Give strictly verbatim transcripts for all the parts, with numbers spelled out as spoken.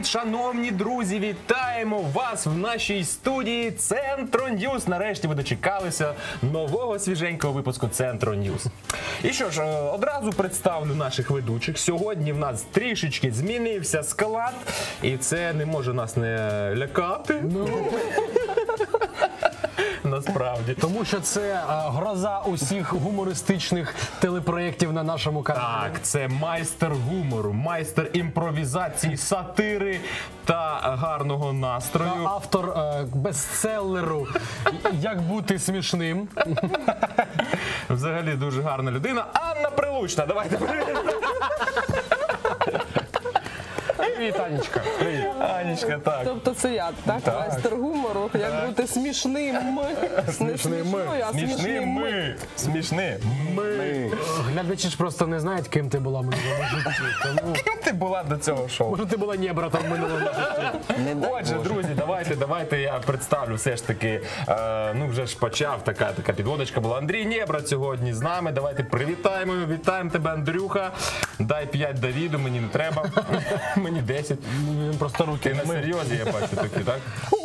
шановні друзі, вітаємо вас в нашій студії Центро Ньюс. Нарешті ви дочекалися нового свіженького випуску Центро Ньюс. І що ж, одразу представлю наших ведучих. Сьогодні в нас трішечки змінився склад, і це не може нас не лякати. Ну... Насправді. Тому що це а, гроза усіх гумористичних телепроєктів на нашому каналі. Так, це майстер гумору, майстер імпровізації, сатири та гарного настрою. Та автор е, бестселеру «Як бути смішним». Взагалі дуже гарна людина. Анна Прилучна, давайте. Привіт, Анечка. Привіт. Анечка, так. Тобто це я, так? Так. Майстер гумору, як бути смішним. Не смішною, а Смішними. смішними. Смішними. Ми. Глядачі ж просто не знають, ким ти була в минулому житті. Тому... Ким ти була до цього шоу? Може, ти була небратом в минулому житті. Отже, друзі, давайте, давайте я представлю все ж таки, е, ну вже ж почав, така, така підводочка була. Андрій Нєбрат сьогодні з нами, давайте привітаємо, вітаємо тебе, Андрюха. Дай п'ять Давіду, мені не треба, мені десять. Він просто руки Ти на не мив. серйозі, я бачу, такі, так?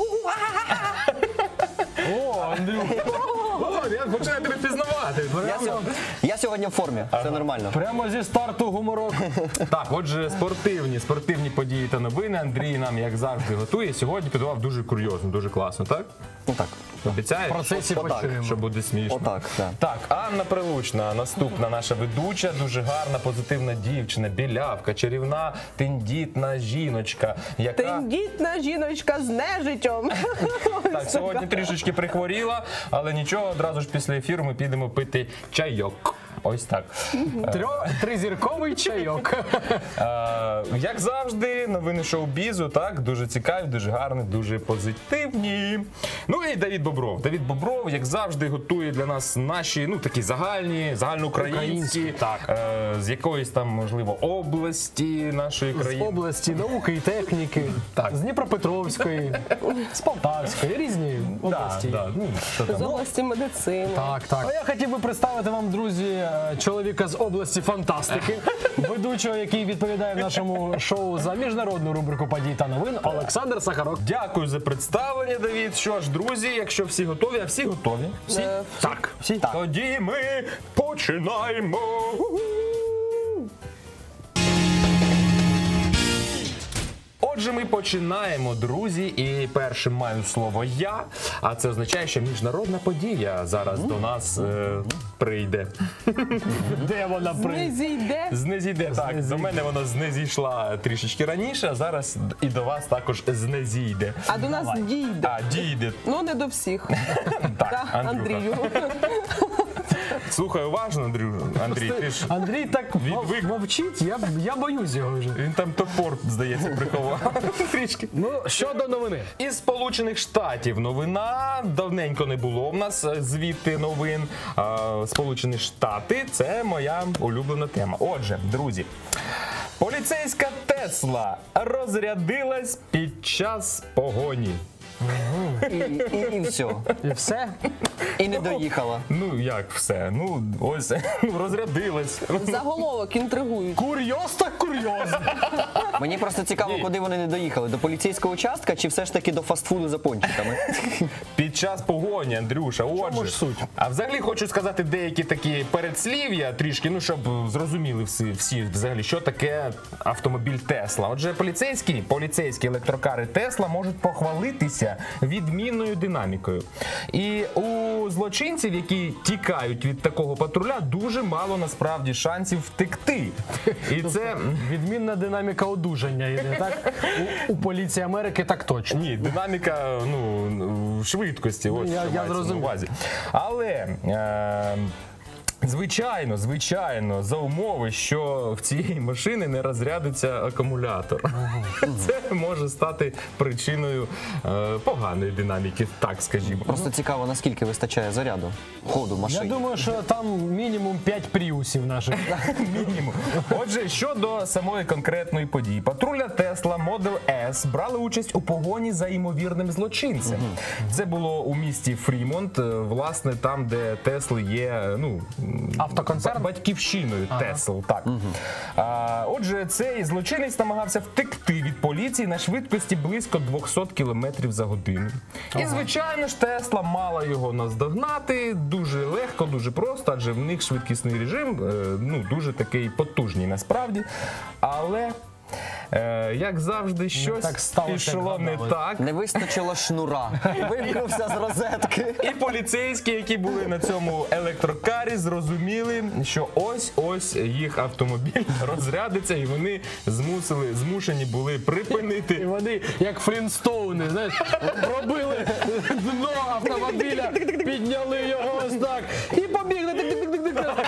О, Андрюха. О, я починаю тебе пізнавати. Я, сьо- я сьогодні в формі, все нормально. Прямо зі старту гуморок. Так, отже, спортивні, спортивні події та новини. Андрій нам, як завжди, готує. Сьогодні підготував дуже курйозно, дуже класно, так? Ну так, Обіцяєш? В процесі Отак. почуємо. Що буде смішно. отак, так. Так, Анна Прилучна, наступна наша ведуча, дуже гарна, позитивна дівчина, білявка, чарівна, тендітна жіночка, яка Тендітна жіночка з нежиттям. так, сьогодні трішечки прихворіла, але нічого, одразу ж після ефіру ми підемо пити чайок. Ось так. Трьо- Тризірковий чайок. Е, як завжди, новини шоу-бізу, так, дуже цікаві, дуже гарні, дуже позитивні. Ну і Давід Бобров. Давід Бобров, як завжди, готує для нас наші, ну, такі загальні, загальноукраїнські, Українські, так. е, з якоїсь там, можливо, області нашої З країни. області науки і техніки, Так. з Дніпропетровської, з Полтавської, різні Да, області. да, ну, що там? З області медицини. Так, так. А я хотів би представити вам, друзі, е, чоловіка з області фантастики, ведучого, який відповідає в нашому шоу за міжнародну рубрику подій та новин, Олександр Сахарок. Дякую за представлення, Давід. Що ж, друзі, якщо всі готові, а всі готові? Всі? Е, Так. Всі? Тоді ми починаємо. Отже, ми починаємо, друзі, і першим маю слово я, а це означає, що міжнародна подія зараз до нас е, прийде. Де вона Не при... зійде. Знезійде, так. Знезійде. До мене вона знезійшла трішечки раніше, а зараз і до вас також знезійде. А до нас дійде. А, дійде. Ну, не до всіх. Так, Та, Андрюха. Андрію. Слухай уважно, Андрю. Андрій, ти ж... Андрій так Відвик. мов- мовчить, я, я боюсь його вже. Він там топор, здається, приховав. Трішки. Ну, щодо новини. Із Сполучених Штатів новина. Давненько не було в нас е, звідти новин. А, Сполучені Штати – це моя улюблена тема. Отже, друзі, поліцейська Тесла розрядилась під час погоні. І, і, і все. І все? І не доїхала. Ну, як все? Ну, ось, ну, розрядилась. Заголовок інтригують. Курйоз так курйоз. Мені просто цікаво, Ні. куди вони не доїхали. До поліцейського участка чи все ж таки до фастфуду за пончиками? Під час погоні, Андрюша, отже. ж суть? А взагалі хочу сказати деякі такі передслів'я трішки, ну, щоб зрозуміли всі, всі взагалі, що таке автомобіль Тесла. Отже, поліцейські, поліцейські електрокари Тесла можуть похвалитися відмінною динамікою. І у злочинців, які тікають від такого патруля, дуже мало насправді шансів втекти. І це... Відмінна динаміка одужання йде, так? У, у поліції Америки так точно. Ні, динаміка, ну, швидкості, ось я- що я мається на зрозумів. увазі. Але... Е Звичайно, звичайно, за умови, що в цієї машини не розрядиться акумулятор. Це може стати причиною е, поганої динаміки, так скажімо. Просто цікаво, наскільки вистачає заряду ходу Я машини. думаю, що там мінімум п'ять пріусів наших. Мінімум. Отже, щодо самої конкретної події. Патруля Tesla Model S брали участь у погоні за ймовірним злочинцем. Це було у місті Фрімонт, е, власне, там, де Тесли є, ну, Автоконцерн? ба- батьківщиною Тесл. Так. А, отже, цей злочинець намагався втекти від поліції на швидкості близько двісті кілометрів за годину. І, звичайно ж, Тесла мала його наздогнати дуже легко, дуже просто, адже в них швидкісний режим е, ну, дуже такий потужний насправді. Але, е, як завжди, щось так сталося, пішло як не гадали. так. Не вистачило шнура. Вимкнувся з розетки. І поліцейські, які були на цьому електрокарі, зрозуміли, що ось-ось їх автомобіль розрядиться, і вони змусили, змушені були І припинити. вони, як Флінстоуни, знаєш, пробили дно автомобіля, підняли його ось так і побігли. Тик-тик-тик-тик-тик.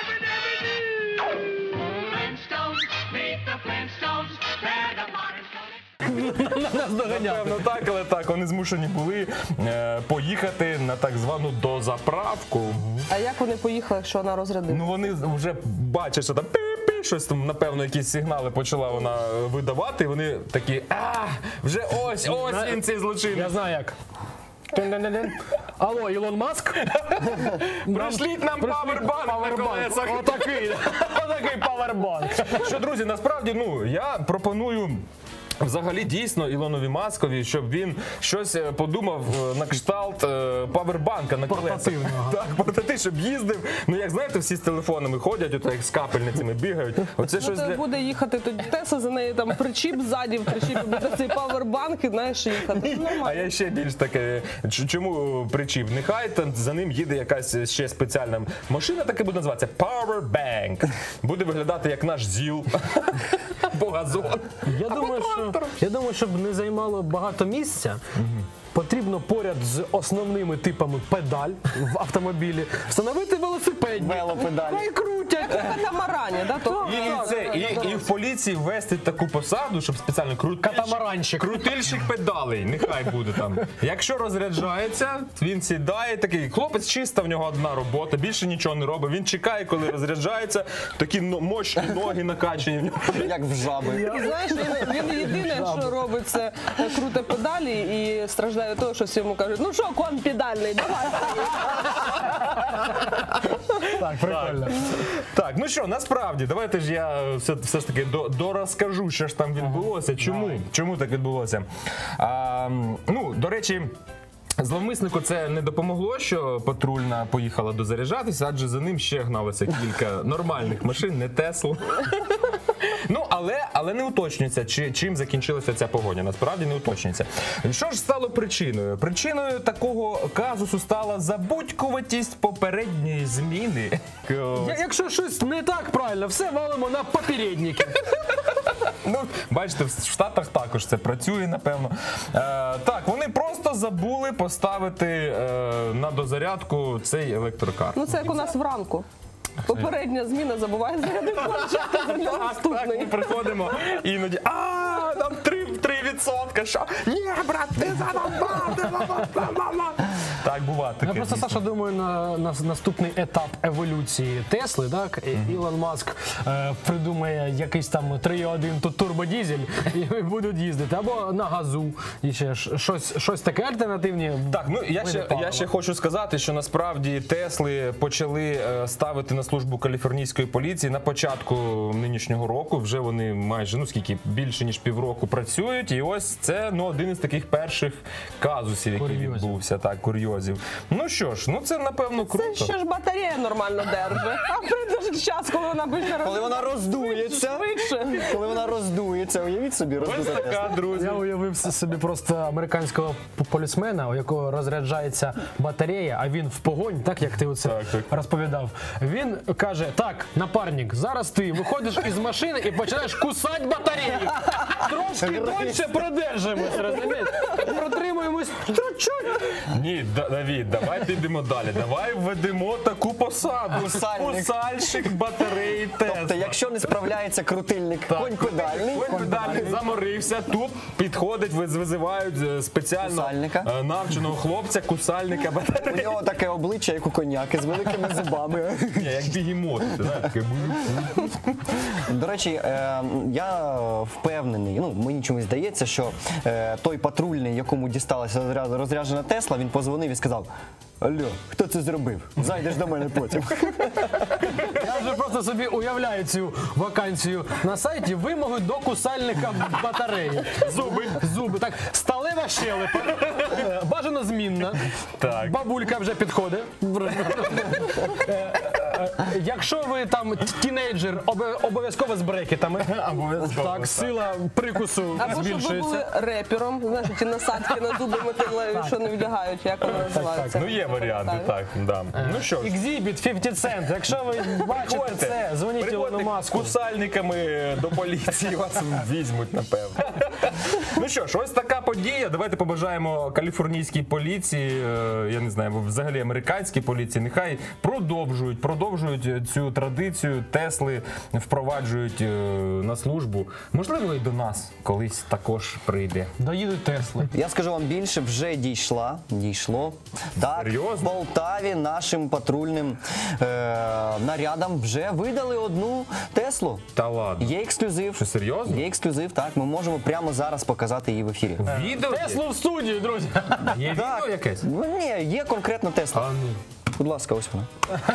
Flintstones, meet the Flintstones, they're the modern Нас доганяти. Певно так, але так, вони змушені були е, поїхати на так звану дозаправку. А як вони поїхали, якщо вона розрядила? Ну вони вже бачать, що там пі-пі, щось там, напевно, якісь сигнали почала вона видавати, і вони такі, а, вже ось, ось він цей злочинець. Я знаю як. Тин-дин-дин-дин. Алло, Ілон Маск? Пришліть нам павербанк на колесах. Отакий, отакий павербанк. Що, друзі, насправді, ну, я пропоную взагалі дійсно Ілонові Маскові, щоб він щось е, подумав е, на кшталт е, павербанка на колесах. Портативного. Так, портативний, щоб їздив. Ну, як знаєте, всі з телефонами ходять, ото як з капельницями бігають. Оце Ну, щось то для... буде їхати тоді Тесла, за нею там причіп ззаді, в причіпі буде цей павербанк і знаєш їхати. Ну, А нормально. я ще більш таке, ч- чому причіп? Нехай там за ним їде якась ще спеціальна машина, таке буде називатися Powerbank. Буде виглядати як наш ЗІЛ. Або газон. Я думаю, що, я думаю, щоб не займало багато місця, потрібно поряд з основними типами педаль в автомобілі встановити велосипедні. Велопедалі. Хай крутять. Катамарані, да? То... І, і, це, і, і в поліції ввести таку посаду, щоб спеціально крутильщик, Катамаранщик. крутильщик педалей, нехай буде там. Якщо розряджається, він сідає, такий хлопець чиста, в нього одна робота, більше нічого не робить. Він чекає, коли розряджається, такі но- мощні ноги накачані в нього. Як в жаби. І знаєш, він, він єдине, що робить, це е, круте педалі і страждає від того, що всі йому кажуть, ну що, кон педальний, давай. Так, прикольно. Так, ну що, насправді, давайте ж я все, все ж таки до, дорозкажу, що ж там відбулося. Чому? Чому так відбулося? А, ну, до речі. Зловмиснику це не допомогло, що патрульна поїхала дозаряджатися, адже за ним ще гналося кілька нормальних машин, не Тесл. Ну, але, але не уточнюється, чи, чим закінчилася ця погоня. Насправді не уточнюється. Що ж стало причиною? Причиною такого казусу стала забудькуватість попередньої зміни. Я- Якщо щось не так правильно, все валимо на попередники. Ну, бачите, в Штатах також це працює, напевно. Е, так, вони просто забули поставити е, на дозарядку цей електрокар. Ну це як у нас вранку. Попередня зміна забуває зарядити планшет, а за нього Так, так, ми наступний. приходимо іноді, а там три відсотка, що? Ні, брат, ти задовбав, ти задовбав. Так, буває Я таке. просто, дійсно. Саша, думаю, на, на наступний етап еволюції Тесли, так, і Ілон Маск е, придумає якийсь там три один тут турбодізель і будуть їздити, або на газу, і ще ж щось, щось таке альтернативні. Так, ну я види ще, палива. я ще хочу сказати, що насправді Тесли почали е, ставити на службу каліфорнійської поліції на початку нинішнього року. Вже вони майже, ну скільки, більше ніж півроку працюють. І ось це ну, один із таких перших казусів, який Курйозів. відбувся. Так, курйозів. Ну що ж, ну це напевно Це круто. ще ж батарея нормально держить. А прийде ж час, коли вона більше Коли вона роздується, швидше. коли вона роздується, уявіть собі, Ось роздується. така, друзі. Я уявив собі просто американського п- полісмена, у якого розряджається батарея, а він в погонь, так як ти оце Так, так. розповідав. Він каже: так, напарник, зараз ти виходиш із машини і починаєш кусати батарею. Трошки дольше продержимось, розумієш? Протримуємось чуть-чуть. Ні, Да- Давід, давай підемо далі. Давай введемо таку посаду. Кусальник. Кусальщик батареї Тесла. Тобто, якщо не справляється крутильник, конь педальний, Конь педальний заморився, тут підходить, виз- визивають е, спеціально Кусальника. е, навченого хлопця, кусальника у батареї. нього таке обличчя, як у коняки, з великими зубами. Ні, як бігемот. ти знаєш, таке бу- До речі, е, я впевнений, ну мені чомусь здається, що е, той патрульний, якому дісталася розря- розряджена Тесла, він позвонив і сказав: Алло, хто це зробив? Зайдеш до мене потім. Я вже просто собі уявляю цю вакансію на сайті. Вимоги до кусальника батареї. Зуби. Зуби. Так, сталева щелепа. Е, Бажано змінна. Так. Бабулька вже підходить. Е, е, Якщо ви там тінейджер, обе- обов'язково з брекетами. Обов'язково, Так, так. сила прикусу Або щоб ви були збільшується. репером, знаєш, ті насадки на зуби металеві, що не вдягають, як вони називаються. Ну є варіанти, так. Да. Ну що ж. Exhibit п'ятдесят цент. Якщо ви бачите це, дзвоніть Ілону приходьте Маску. кусальниками до поліції, вас візьмуть, напевно. Ну що ж, ось така подія. Давайте побажаємо каліфорнійській поліції, е, я не знаю, або взагалі американській поліції, нехай продовжують, продовжують цю традицію, Тесли впроваджують е, на службу. Можливо, і до нас колись також прийде. Доїдуть Тесли. Я скажу вам більше, вже дійшла, дійшло. Так, Серйозно? в Полтаві нашим патрульним е, нарядам вже видали одну Теслу. Та ладно. Є ексклюзив. Що, серйозно? Є ексклюзив, так. Ми можемо прямо зараз показати її в ефірі. Відео? є? Теслу в студії, друзі. Є відео якесь? Ну, ні, є конкретно Тесла. А ну. Будь ласка, ось вона.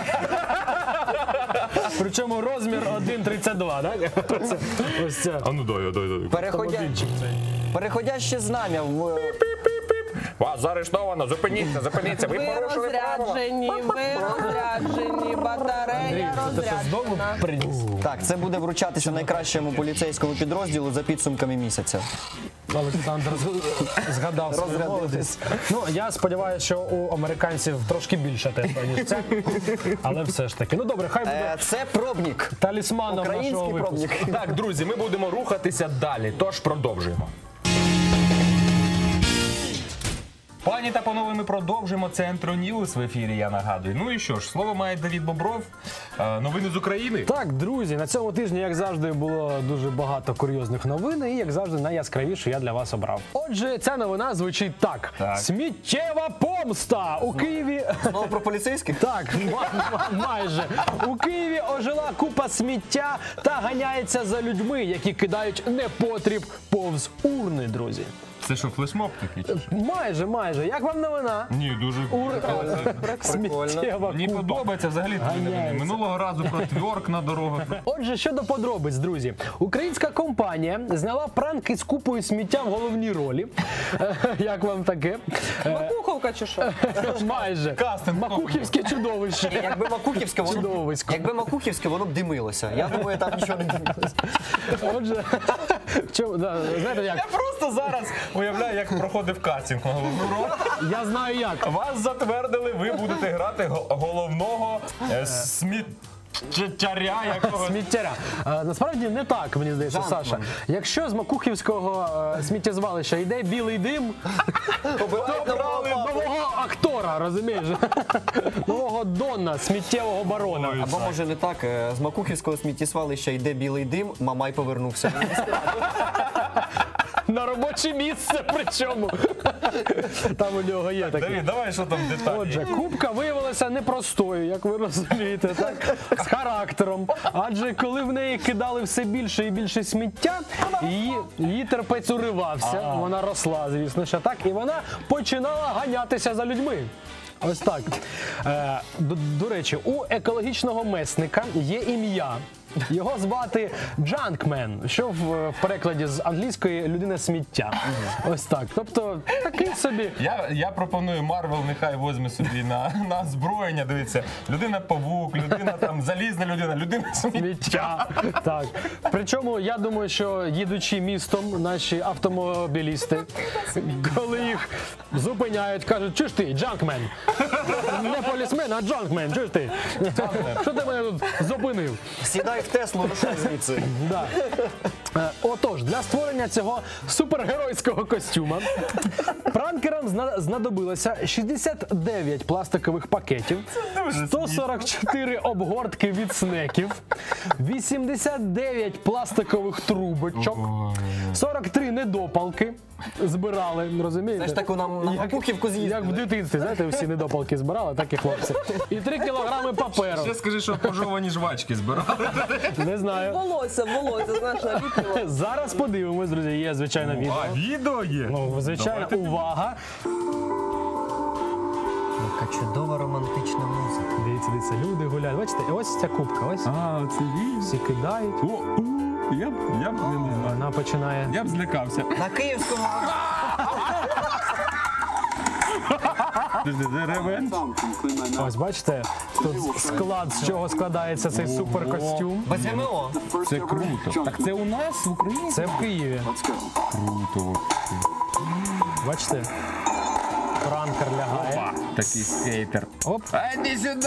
Причому розмір один тридцять два, так? Це, ось ця. А ну дай, дай, дай. Переходя... Переходяще знам'я в Вас заарештовано, зупиніться, зупиніться, ви Ви порушили право. розряджені, ви розряджені, батарея Це що, знову розряджена. приніс? так, це буде вручатися найкращому поліцейському підрозділу за підсумками місяця. Олександр з- згадав свою Розрядився. молодість. Ну, я сподіваюся, що у американців трошки більше Тесла, ніж це. Але все ж таки. Ну добре, хай буде Е, це пробник. талісманом нашого Український випуску. пробник. Так, друзі, ми будемо рухатися далі, тож продовжуємо. Пані та панове, ми продовжуємо Центро Ньюс в ефірі, я нагадую. Ну і що ж, слово має Давід Бобров. Е, Новини з України. Так, друзі, на цьому тижні, як завжди, було дуже багато курйозних новин, і, як завжди, найяскравіше я для вас обрав. Отже, ця новина звучить так. Так. Сміттєва помста! У Києві... Знову про поліцейських? Так, ма- ма- майже. У Києві ожила купа сміття та ганяється за людьми, які кидають непотріб повз урни, друзі. Це що, флешмоб такий? чи що? Майже, майже. Як вам новина? Ні, дуже Ур... Сміттєва Мені купа. подобається взагалі твої новини. Ганяється. Минулого разу про тверк на дорогах. Отже, щодо подробиць, друзі. Українська компанія зняла пранк із купою сміття в головній ролі. Е, Як вам таке? Е, Макуховка чи що? Майже. Кастинг. Макухівське чудовище. Якби Макухівське, воно, Чудовисько. якби Макухівське, воно б димилося. Я думаю, там нічого не димилося. Отже, чому, да, знаєте як? Я просто зараз уявляю, як проходив кастинг на головну роль. Я знаю як. Вас затвердили, ви будете грати го- головного е, сміттяря якогось. Сміттяря. А, насправді не так, мені здається, Джанкман. Саша. Якщо з Макухівського е, сміттєзвалища йде білий дим, Обирають нового папу. нового актора, розумієш? Нового Донна, сміттєвого барона. Або може не так, е, з Макухівського сміттєзвалища йде білий дим, Мамай повернувся. На робоче місце причому. Там у нього є таке. Давід, давай, що там деталі. Отже, кубка виявилася непростою, як ви розумієте, так? З характером. Адже коли в неї кидали все більше і більше сміття, її, її терпець уривався, вона росла, звісно, що так, і вона починала ганятися за людьми. Ось так. Е, до, до речі, у екологічного месника є ім'я. Його звати Джанкмен, що в, в перекладі з англійської людина сміття. Ось так. Тобто такий собі. Я, я пропоную Марвел, нехай возьме собі на, на озброєння, дивіться, людина-павук, людина там, залізна людина, людина сміття. Сміття. Так. Причому я думаю, що їдучи містом, наші автомобілісти, коли їх зупиняють, кажуть, чуєш ти, джанкмен? Не полісмен, а джанкмен, чуєш ти? Що ти мене тут зупинив? Сідай в Теслу, рушай звідси. Да. Е, Отож, для створення цього супергеройського костюма пранкерам зна- знадобилося шістдесят дев'ять пластикових пакетів, сто сорок чотири обгортки від снеків, вісімдесят дев'ять пластикових трубочок, сорок три недопалки збирали, розумієте? Це ж таку нам на Макухівку Як в з'їздили. дитинстві, знаєте, всі недопалки збирали, так і хлопці. І три кілограми паперу. Ще скажи, що пожовані жвачки збирали. Не знаю. Волосся, волосся, знаєш, наліплювати. Зараз подивимось, друзі. Є, звичайно, відео. А, відео є? Ну, звичайно, Давайте увага. Яка чудова романтична музика. Дивіться, дивіться, люди гуляють. Бачите, і ось ця кубка, ось А, це він. всі кидають. О, у, я б, я б не, не знаю. Вона починає. Я б злякався. На київському Подожди, де ревен? Ось бачите, тут склад, з чого складається цей суперкостюм. без ГМО. Це круто. Так це у нас в Україні? Це в Києві. Круто. вообще. Бачите? Пранкер лягає. Опа, такий скейтер. Оп. А іди сюди!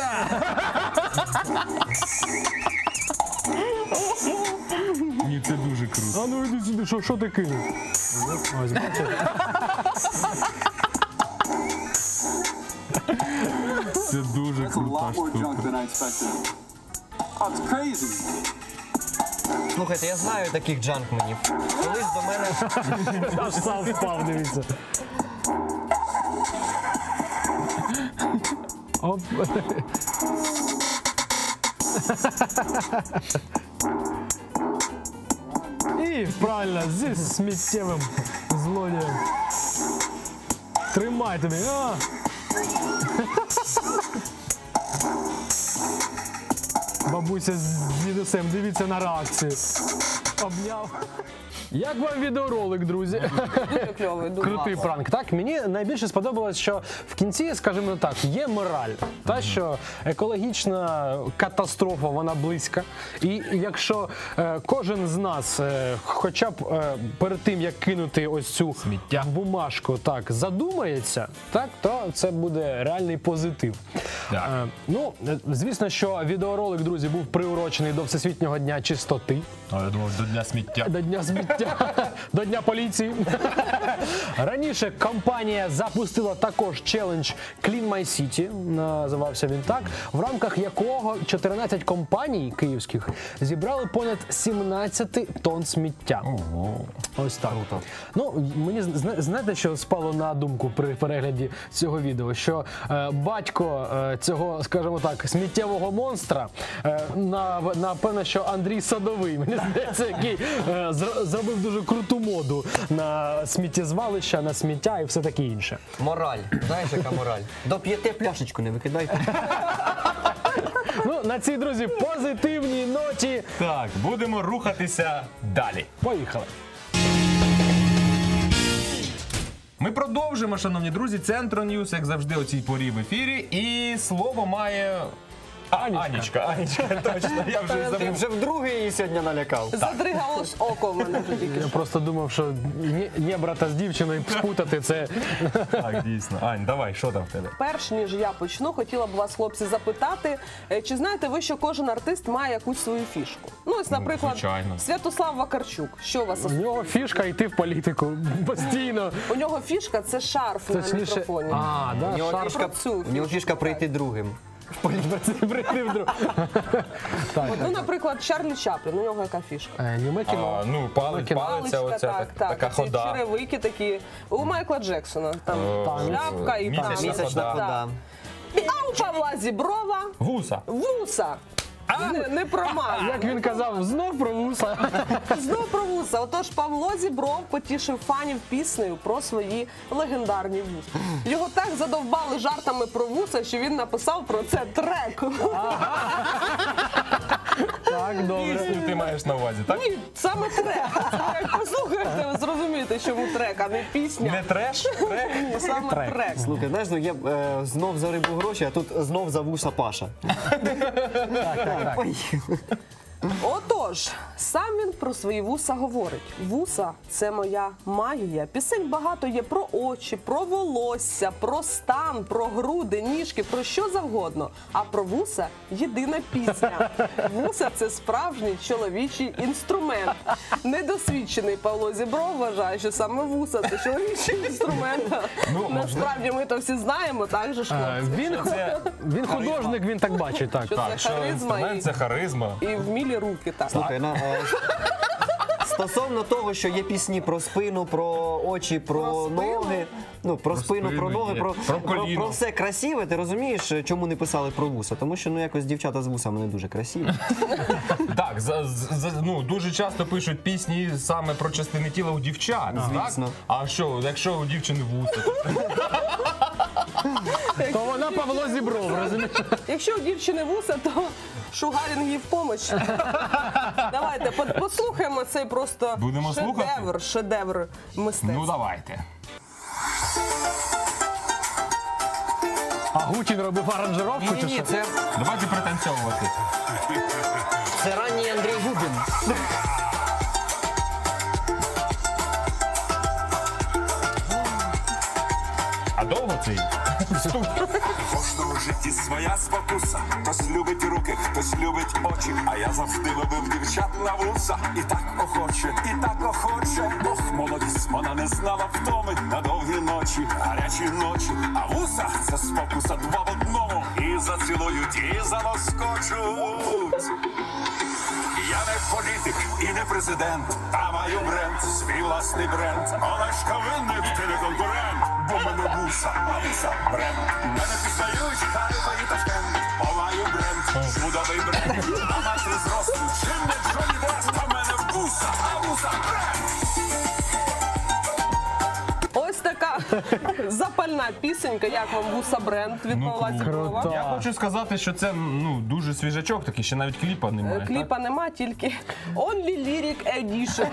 Ні, це дуже круто. А ну іди сюди, що, що ти кинув? Ось бачите? Це дуже That's a крута lot more junk штука. than I expected. Oh, it's crazy. Слухайте, я знаю таких джанкменів. Колись до мене Аж сам впав, дивіться. Оп. І правильно, зі сміттєвим злодієм. Тримай тобі. А! Бабуся з дідусем, дивіться на реакцію. Обняв. Як вам відеоролик, друзі? Дуже кльовий, дуже Крутий пранк. Так, мені найбільше сподобалось, що в кінці, скажімо так, є мораль. Та, що екологічна катастрофа, вона близька. І якщо е, кожен з нас, е, хоча б е, перед тим, як кинути ось цю Сміття. бумажку, так, задумається, так, то це буде реальний позитив. Так. Е, ну, е, звісно, що відеоролик, друзі, був приурочений до Всесвітнього дня чистоти. А я думав, до дня сміття. До дня сміття, до дня поліції. Раніше компанія запустила також челендж Clean My City, називався він так, в рамках якого чотирнадцять компаній київських зібрали понад сімнадцять тонн сміття. Ось так. Ну, мені зна- знаєте, що спало на думку при перегляді цього відео, що е, батько е, цього, скажімо так, сміттєвого монстра, е, на, напевно, що Андрій Садовий, мені здається, який е, зр- зробив дуже круту моду на сміттєзвалища, на сміття і все таке інше. мораль. Знаєш, яка мораль? Доп'єте пляшечку, не викидайте. Ну, на цій, друзі, позитивній ноті Так, будемо рухатися далі. поїхали. Ми продовжимо, шановні друзі, Центро Ньюс, як завжди, у цій порі в ефірі. І слово має А, Анічка. Анічка, точно, я вже Ти забув. вже вдруге її сьогодні налякав. Задригалось око в мене вже тільки Я що. просто думав, що ні, ні брата з дівчиною спутати це. Так, дійсно. Ань, давай, що там в тебе? Перш ніж я почну, хотіла б вас, хлопці, запитати, е, чи знаєте ви, що кожен артист має якусь свою фішку? Ну, ось, наприклад, звичайно. Святослав Вакарчук. Що у вас? У нього фішка йти в політику постійно. У нього фішка це шарф на Точніше, мікрофоні. а, У да, нього шарф фішка, про цю у нього фішка прийти другим. прийти вдруг. Так, Ну, наприклад, Чарлі Чаплін, у нього яка фішка? е, німе кіно. А, ну, палець, Кіно. палиця, Паличка, оця так, так, так, така ці хода. черевики такі. У Майкла Джексона там Е, шляпка і місячна там. Місячна хода. хода. А у Павла Зіброва Вуса. вуса. Не, не промах. Як він казав, знов про вуса. Знов про вуса. Отож, Павло Зібров потішив фанів піснею про свої легендарні вуса. Його так задовбали жартами про вуса, що він написав про це трек. Так, добре. Пісню ти маєш на увазі, так? Ні, саме трек. Як послухаєте, ви зрозумієте, чому трек, а не пісня. Не треш? Трек? Ні, саме Трек. трек. Слухай, знаєш, ну, є е, знов за рибу гроші, а тут знов за вуса Паша. Поїхали. Отож, сам він про свої вуса говорить. Вуса – це моя магія. Пісень багато є про очі, про волосся, про стан, про груди, ніжки, про що завгодно. А про вуса – єдина пісня. Вуса – це справжній чоловічий інструмент. Недосвідчений Павло Зібров вважає, що саме вуса – це чоловічий інструмент. Ну, Насправді ми то всі знаємо, так же ж, Е, хлопці? Він, Це він художник, він так бачить. Так. Що так, це що харизма інструмент і, це харизма. і вмілі руки. Так. Слухай, на, е, стосовно того, що є пісні про спину, про очі, про, Про спину? ноги, ну про, спину, спину про ноги, є. про, Про про, коліно. про все красиве. Ти розумієш, чому не писали про вуса? Тому що ну якось дівчата з вусами не дуже красиві. Так, за, за, ну, дуже часто пишуть пісні саме про частини тіла у дівчат. Звісно. Так? А що, якщо у дівчини вуса? То вона Павло Зібров, розумієш? Якщо у дівчини вуса, то шугарінг їй в помощь. Давайте по- послухаємо цей просто Будемо слухати? шедевр, шедевр мистецтва. Ну давайте. А Гучин робив аранжировку чи Ні, що? це, Давайте пританцьовувати. це ранній Андрій Губін. А довго цей? Кожного в житті своя спокуса. Хтось любить руки, хтось любить очі. А я завжди любив дівчат на вуса. І так охоче, і так охоче. Ох, молодість, вона не знала втоми на довгі ночі, гарячі ночі. А вуса – це спокуса два в одному. І зацілують, і залоскочуть. Я не політик і не президент, а маю бренд, свій власний бренд. Олешка винник, ти не конкурент, бо мене вуса, а вуса бренд. Мене пізнають, Харкова і Ташкент, бо маю бренд, чудовий бренд. А матері зросту, чим не Джонні Вест, а мене вуса, а вуса бренд. Ось така запальна пісенька, як вам вуса бренд від Ну, Павла круто. Зіброва. Круто. Я хочу сказати, що це ну дуже свіжачок, такий ще навіть кліпа немає. так? Кліпа нема, тільки Only Lyric Edition.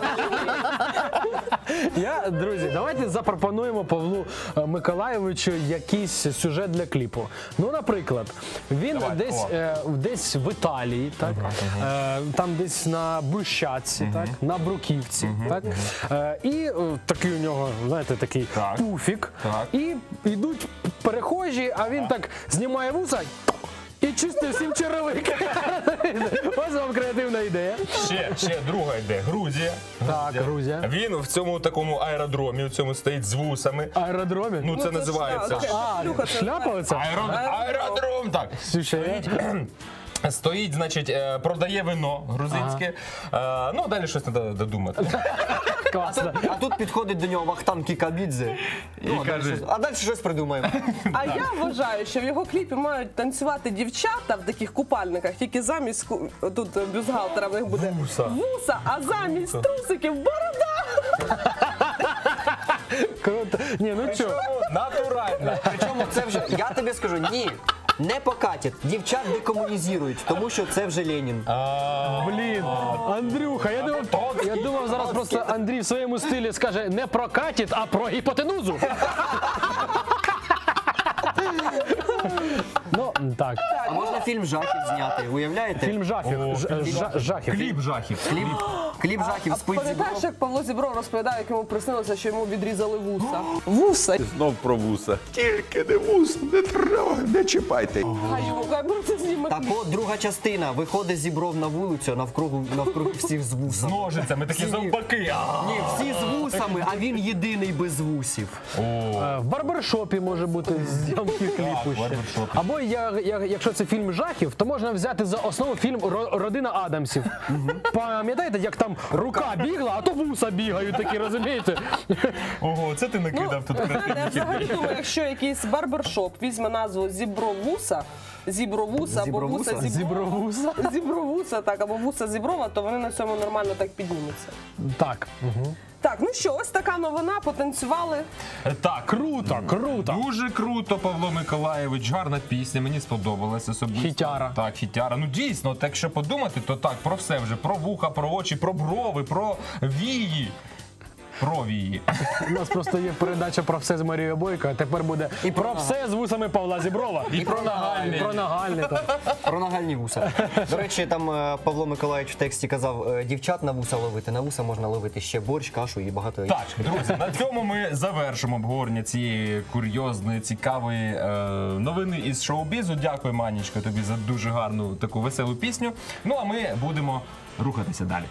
Я, друзі, давайте запропонуємо Павлу е, Миколайовичу якийсь сюжет для кліпу. Ну, наприклад, він Давай, десь, о. е, десь в Італії, так? Е, там десь на Брусчатці, так? На Бруківці, так? Е, і е, такий у нього, знаєте, такий Так. пуфік. Так. І йдуть перехожі, а він так знімає вуса і чистить всім черевики. Ось вам креативна ідея. Ще, ще друга йде. Грузія. Так, Грузія. Він в цьому такому аеродромі, в цьому стоїть з вусами. Аеродромі? Ну, це це називається. ж, так. А, Шлюха, це шляпа оця? Аеродром, аеродром, так. Слушай, Стоїть, значить, е, продає вино грузинське. Е, Ну, далі щось треба додумати. класно. А тут підходить до нього Вахтанг Кікабідзе. Ну, а, далі каже- щось, а далі щось придумаємо. А я вважаю, що в його кліпі мають танцювати дівчата в таких купальниках, тільки замість ку- тут е, бюстгальтера в них буде Вуса. вуса, а замість трусиків борода. Круто. Ні, ну чого? Натурально. Причому це вже, я тобі скажу, ні, не покатять. Дівчат декомунізують, тому що це вже Ленін. Блін, Андрюха, я думав, я думав зараз просто Андрій в своєму стилі скаже не про катіт, а про гіпотенузу. Ну, так. А можна фільм жахів зняти, уявляєте? Фільм жахів. О, Ж- жа- Жахів. Кліп жахів. Кліп, кліп жахів А спить пам'ятаєш, Зібров. як Павло Зібров розповідає, як йому приснилося, що йому відрізали вуса? Вуса! Знов про вуса. Тільки не вус, не треба, не чіпайте. А йому кажуть, ну це зніме Так кліп. от, друга частина. Виходить Зібров на вулицю, а навкруги, навкруги всіх з З вусами. ножицями, такі Всі- зомбаки. А. Ні, всі з вусами, а він єдиний без вусів. Е, В барбершопі може бути зйомки кліпу в ще. барбершопі. Або я, я, якщо це фільм жахів, то можна взяти за основу фільм «Ро- Родина Адамсів. Пам'ятаєте, як там рука бігла, а то вуса бігають такі, розумієте? Ого, це ти накидав тут Знаєте, я картинки. взагалі думаю, якщо якийсь барбершоп візьме назву Зібровуса, Зібровуса або Зібровуса? вуса Зібровуса? Зібровуса, так, або вуса Зіброва, то вони на цьому нормально так піднімуться. Так. Угу. Так, ну що, ось така новина, потанцювали. Так, Круто, круто. Дуже круто, Павло Миколайович. Гарна пісня, мені сподобалась особисто. Хітяра. Так, хітяра. Ну дійсно, от якщо подумати, то так, про все вже. Про вуха, про очі, про брови, про вії. Про вії. У нас просто є передача про все з Марією Бойко, а тепер буде і про все з вусами Павла Зіброва. І про нагальні. І про нагальне. Так. Про нагальні вуса. До речі, там е, Павло Миколаївич в тексті казав, е, дівчат на вуса ловити. На вуса можна ловити ще борщ, кашу і багато інших. Так, друзі, на цьому ми завершимо обговорення цієї курйозної, цікавої е, новини із шоу-бізу. Дякую, Манічко, тобі за дуже гарну таку веселу пісню. Ну а ми будемо рухатися далі.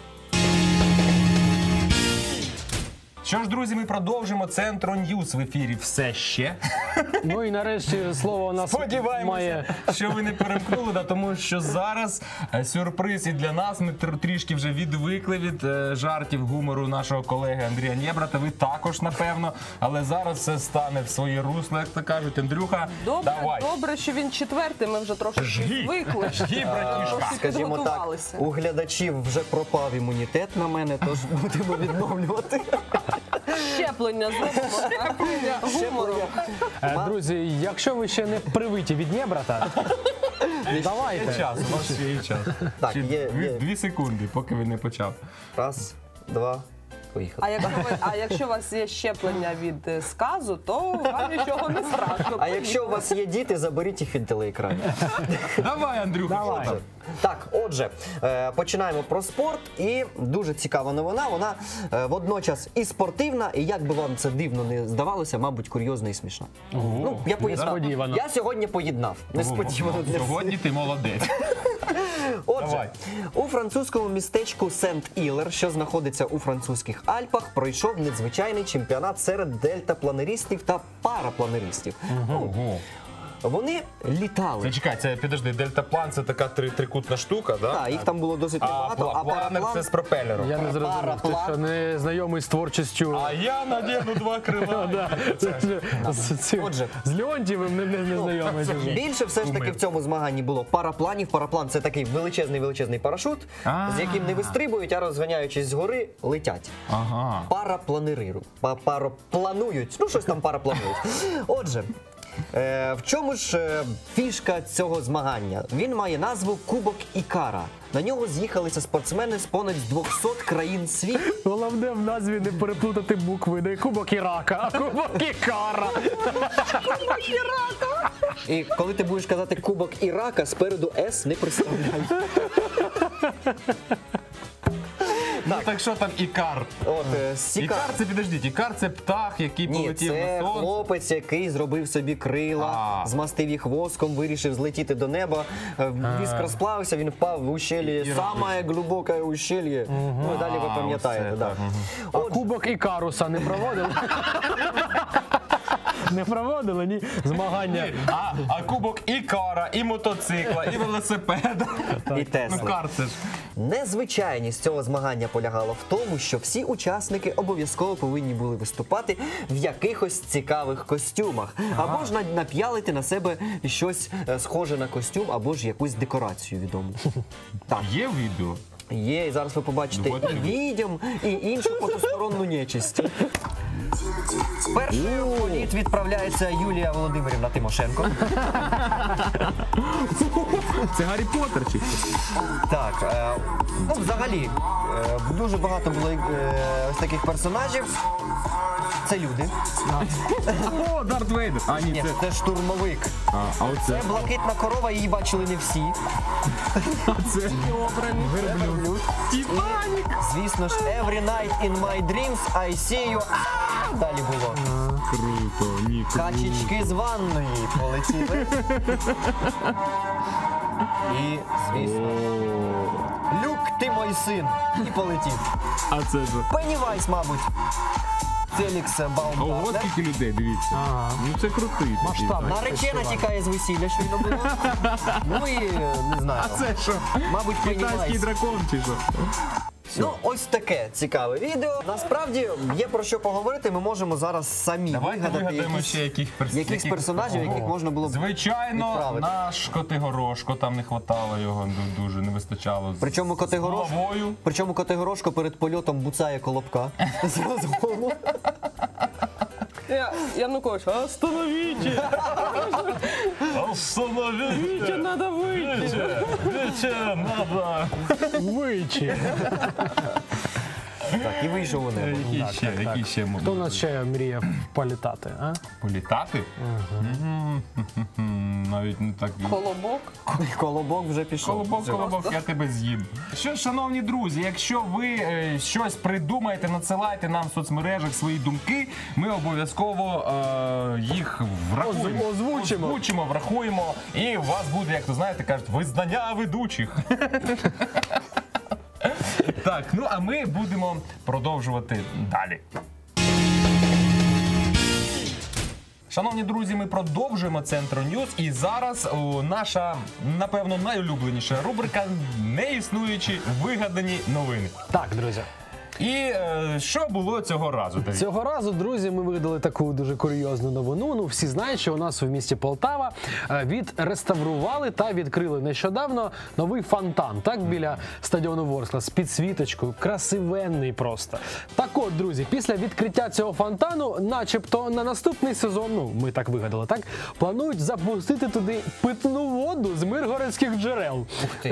Що ж, друзі, ми продовжимо Центро Ньюс в ефірі все ще. Ну і нарешті слово у нас Сподіваємося, має. що ви не перемкнули, да, тому що зараз е, сюрприз і для нас. Ми тр- трішки вже відвикли від е, жартів гумору нашого колеги Андрія Нєбрата. Ви також, напевно. Але зараз все стане в своє русло, як то кажуть. Андрюха, Добре, давай. добре, що він четвертий, ми вже трошки Жги. звикли. Жги, братішка. Трошки Скажімо так, підготувалися. у глядачів вже пропав імунітет на мене, тож будемо відновлювати. Ще щеплення зробимо. Гумором. Е, Друзі, якщо ви ще не привиті від Днєбрата, давайте. Час, у вас ще є час. Так, Ще є, дві, є. дві секунди, поки він не почав. Раз, два, поїхали. А якщо, ви, а якщо у вас є щеплення від е, сказу, то вам нічого не страшно. А якщо у вас є діти, заберіть їх від телеекранів. Давай, Андрюха. Давай. що там? Так, отже, е, починаємо про спорт. І дуже цікава новина. Вона е, водночас і спортивна, і як би вам це дивно не здавалося, мабуть, курйозна і смішна. Ну, я поєднав. несподівано. Я сьогодні поєднав. Несподівано для всіх. Сьогодні ти молодець. Отже, Давай. у французькому містечку Сент-Ілер, що знаходиться у французьких Альпах, пройшов надзвичайний чемпіонат серед дельтапланеристів та парапланеристів. Ого. Вони літали. Зачекай, це підожди, дельтаплан це така три, трикутна штука, да? Так, їх там було досить А, небагато, пла- а планер параплан... це з пропелером. Я не зрозумів, ти Параплан. що не знайомий з творчістю. А я надіну два крила. Да, це ж з цим- Отже. З Леонтьєвим не, не, не знайомий. дуже. Більше все ж таки Умив. в цьому змаганні було парапланів. Параплан це такий величезний-величезний парашут, А. з яким не вистрибують, а розганяючись згори, летять. Ага. Парапланериру. Па- Парапланують. Ну, щось там парапланують. Отже. Е, в чому ж е, фішка цього змагання? Він має назву Кубок Ікара. На нього з'їхалися спортсмени з понад двохсот країн світу. Головне в назві не переплутати букви. Не Кубок Ірака, а Кубок Ікара. І коли ти будеш казати Кубок Ірака, спереду С не представляй. Ну так що там Ікар? От, е, Сіка. Ікар це, підождіть, Ікар це птах, який Ні, полетів це на сонце. хлопець, який зробив собі крила, А. змастив їх воском, вирішив злетіти до неба. Е, Віск розплавився, він впав в ущелье, саме глибоке ущелье. Ну і далі ви А, пам'ятаєте. оце Да. так, мгм. А Отже, Кубок Ікаруса не проводили? Не проводили, ні? Змагання. А, а кубок і кара, і мотоцикла, і велосипеда. і Ну Тесла. кар це ж. Незвичайність цього змагання полягала в тому, що всі учасники обов'язково повинні були виступати в якихось цікавих костюмах. Або ж на- нап'ялити на себе щось е, схоже на костюм, або ж якусь декорацію відому. Так. Є відео? Є, і зараз ви побачите Ну, от і відьом, і іншу потусторонню нечисть. Першою у політ відправляється Юлія Володимирівна Тимошенко. Це Гаррі Поттер чи що? Так, е, ну взагалі, е, дуже багато було е, ось таких персонажів. Це люди. О, Дарт Вейдер. А, ні, Ні, це... це штурмовик. А, а оце? Це блакитна корова, її бачили не всі. Це... Верблюд. Титанік! Звісно ж, every night in my dreams I see you. Далі було. Круто, ні, круто. Качечки з ванної полетіли. І, звісно, Люк, ти мій син. І полетів. А це ж... Пеннівайс, мабуть. Фелікс Ого, Баумгартнер. скільки людей, дивіться. Ну це крутий. такий, Масштаб. так. Наречена тікає з весілля, щойно було. Ну і, не знаю, А це що? мабуть, Китайський Пеннівайс. дракон чи що? Ну, ось таке цікаве відео. Насправді, є про що поговорити, ми можемо зараз самі Давайте вигадати вигадаємо якісь, ще яких перс- якихось яких- персонажів, яких Ого. можна було б Звичайно, відправити. наш Котигорошко, там не хватало його, ду- дуже не вистачало. з- Причому з Котигорошко, головою. причому Котигорошко перед польотом буцає колобка. З розгону. Я, Янукович, остановите! Остановите! Надо выйти! Витя, Витя, надо! Вичі. Так, і вийшов у небо. Які ще, які ще можуть Хто у нас ще мріє політати, а? політати? Мгм. Навіть не так. Колобок. Колобок вже пішов. Колобок, Все. колобок, я тебе з'їм. Що, ж, шановні друзі, якщо ви е, щось придумаєте, надсилайте нам в соцмережах свої думки, ми обов'язково е, їх врахуємо. Оз- озвучимо. Озвучимо, врахуємо, і у вас буде, як то знаєте, кажуть, визнання ведучих. Так, ну а ми будемо продовжувати далі. Шановні друзі, ми продовжуємо Центр Ньюз, і зараз о, наша, напевно, найулюбленіша рубрика «Неіснуючі вигадані новини». Так, друзі. І е, що було цього разу? Давід? Цього разу, друзі, ми видали таку дуже курйозну новину. Ну, всі знають, що у нас в місті Полтава е, відреставрували та відкрили нещодавно новий фонтан, так, біля стадіону Ворскла, з підсвіточкою, красивенний просто. Так от, друзі, після відкриття цього фонтану, начебто на наступний сезон, ну, ми так вигадали, так, планують запустити туди питну воду з миргородських джерел.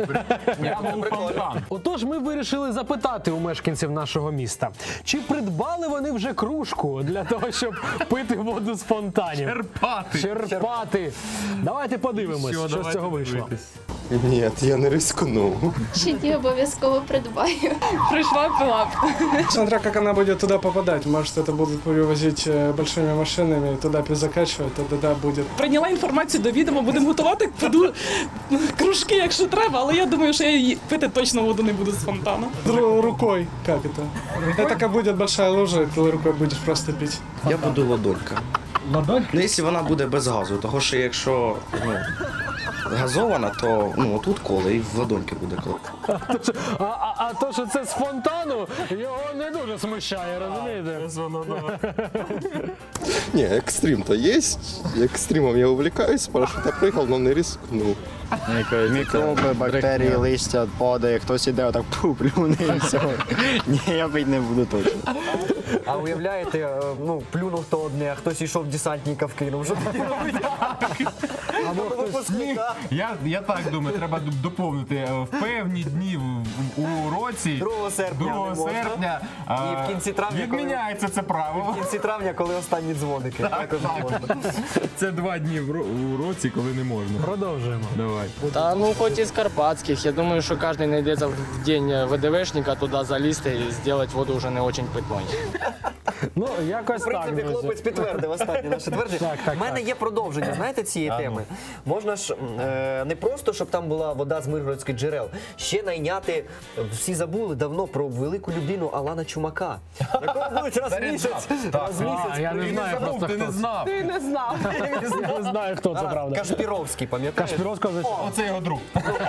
Отож, ми вирішили запитати у мешканців нашого міста, чи придбали вони вже кружку для того, щоб пити воду з фонтанів? Черпати. Черпати. Давайте подивимось, що, що з цього вийшло. Ні, я не рискну. Ще ні, обов'язково придбаю. Пришла, пила. Смотря как она будет туда попадать. Может, это будут перевозить э, большими машинами, туда перезакачивать, то тогда будет. Прийняла інформацію до відома, будемо готувати, піду кружки, якщо треба, але я думаю, що я її пити точно воду не буду з фонтану. Ру- рукой, как это? Это как будет большая лужа, и ты рукой будешь просто пить. Я буду ладонька. Ладонька? Ну, якщо вона буде без газу, тому що якщо ну, газована, то ну, тут коло і в ладоньки буде коло. А, а, а то, що це з фонтану, його не дуже смущає, розумієте? Ні, екстрим то є. Екстримом я увлекаюсь, з парашута пригав, але не рискну. Мікроби, бактерії, листя падає, хтось іде, отак пу, плюне і все. Ні, я пить не буду точно. А уявляєте, е, ну, плюнув то одне, а хтось йшов десантника вкинув. Що тоді робити? Або хтось я, я так думаю, треба д- доповнити. Е, В певні дні в- в- у році, другого серпня не другого можна. серпня, І е, в кінці травня, коли- відміняється це правило. В кінці травня, коли останні дзвоники. Також можна. Це два дні в ро- у році, коли не можна. Продовжуємо. Давай. Та ну хоч із карпатських. Я думаю, що кожен знайдеться в день ВДВшника туди залізти і зробити воду вже не дуже питною. Ну, якось В так, принципі, друзі. хлопець підтвердив останнє наше твердження. Так, так, У мене так. є продовження, знаєте, цієї теми. Можна ж е, не просто, щоб там була вода з миргородських джерел, ще найняти, всі забули давно про велику людину Алана Чумака, якого будуть раз в місяць. Раз в місяць. А, я не Ти знаю не забув, просто, ти не хто це. знав. Ти не знав. Я не знаю, хто це, А, правда. Кашпіровський, пам'ятаєш? Кашпіровського вже. Оце його друг.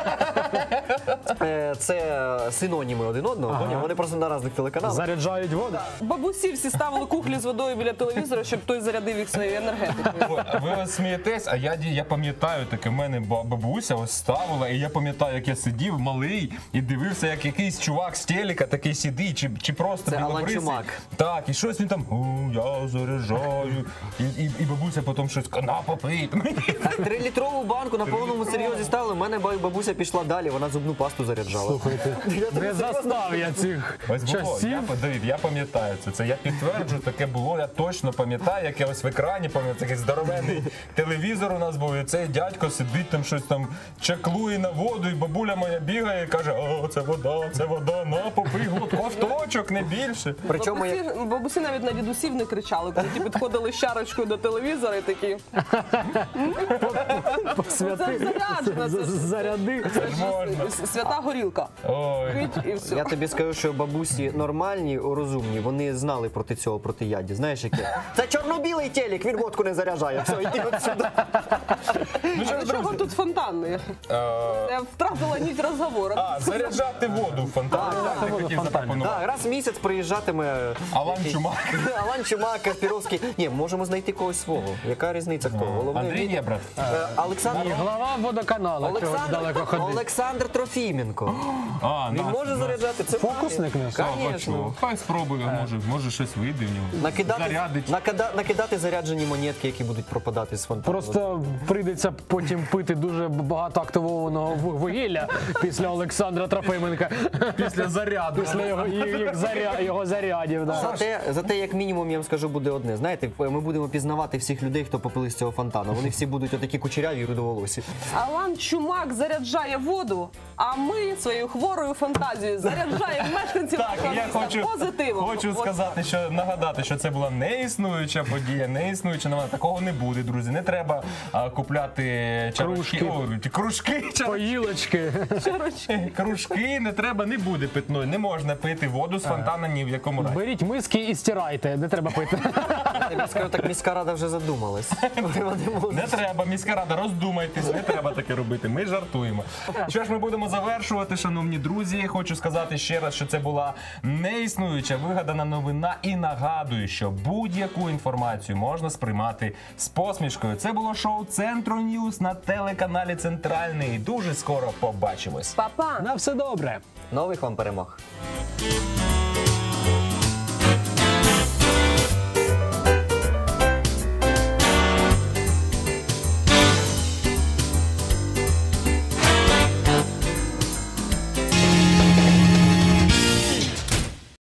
Е, Це синоніми один одного, поняв? Вони просто на різних телеканалах. Заряджають воду. Бабусі всі ставили кухлі з водою біля телевізора, щоб той зарядив їх своєю енергетикою. Ви ось смієтесь, а я, ді- я пам'ятаю, таке в мене ба- бабуся ось ставила, і я пам'ятаю, як я сидів малий і дивився, як якийсь чувак з телека такий сидить, чи, чи просто Це Алан білобрисий. Чумак. Так, і щось він там, «О, я заряджаю, і, і, і бабуся потім щось, на, попий. Трилітрову банку на повному серйозі ставили. У мене ба- бабуся пішла далі, вона зубну пасту заряджала. Слухайте, не застав я цих Ось було, часів. я, Давид, я пам'ятаю це, це я підтверджую, таке було, я точно пам'ятаю, як я ось в екрані пам'ятаю, такий здоровенний телевізор у нас був, і цей дядько сидить там щось там чаклує на воду, і бабуля моя бігає і каже, о, це вода, це вода, на, попий глотку, ковточок, не більше. Причому Бабусі, як... бабусі навіть на дідусів не кричали, коли ті підходили з чарочкою до телевізора і такі. Святи- Це заряджено, це ж- Заряди. Можна. с- свята горілка. Ой. Пить і все. Я тобі скажу, що бабусі нормальні, розумні, вони знали проти цього протияддя. Знаєш, яке? Це чорно-білий телек, він водку не заряджає. Все, йди отсюди. А до чого тут фонтанний? Я втратила нить розговору. А, заряджати воду в фонтані. Так, ти хотів запропонувати. Так, раз в місяць приїжджатиме Алан якийсь- Чумак. Алан Чумак, Кашпіровський. Ні, можемо знайти когось свого. Яка різниця хто? Головне, Андрій він- Єбрат. Е, Олександр... І глава водоканалу, чого Олександр... далеко ходить. Олександр Трофіменко. А, Він нас- може нас- заряджати. Це Фокусник не? Слава Звісно. Богу. Хай спробує, може, може щось вийде в нього. Накидати, Зарядить. накида, накидати заряджені монетки, які будуть пропадати з фонтану. Просто прийдеться потім пити дуже багато активованого ву- вугілля після Олександра Трофименка. Після заряду. Після його, їх заря- його зарядів. Да. Зате, зате, як мінімум, я вам скажу, буде одне. Знаєте, ми будемо пізнавати всіх людей, хто попили з цього фонтану. Вони всі будуть отакі кучеряві і рудоволосі. Алан Чумак заряджає воду, а ми своєю хворою фантазією заряджаємо мешканців Так, нашого я міста хочу, позитивом. хочу От сказати, що нагадати, що це була неіснуюча подія, неіснуюча новина. Такого не буде, друзі. Не треба а, купляти чарочки, Кружки. о, кружки, чарочки. Поїлочки. Кружки не треба, не буде питної. Не можна пити воду з фонтана ні в якому разі. Беріть миски і стирайте, не треба пити. Я скажу так, міська рада вже задумалась. Не треба, міська рада, роздумайтесь, не треба таке робити. Ми жартуємо. Що ж, ми будемо завершувати, шановні друзі. Хочу сказати ще раз, що це була неіснуюча вигадана новина, і нагадую, що будь-яку інформацію можна сприймати з посмішкою. Це було шоу Центру Ньюс на телеканалі Центральний. Дуже скоро побачимось. Па-па! На все добре! Нових вам перемог.